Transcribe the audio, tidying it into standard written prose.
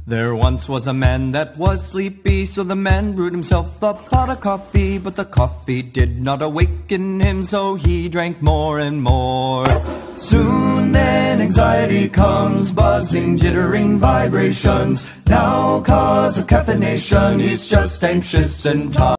There once was a man that was sleepy, so the man brewed himself a pot of coffee. But the coffee did not awaken him, so he drank more and more. Soon then anxiety comes, buzzing, jittering vibrations. Now cause of caffeination, he's just anxious and tired.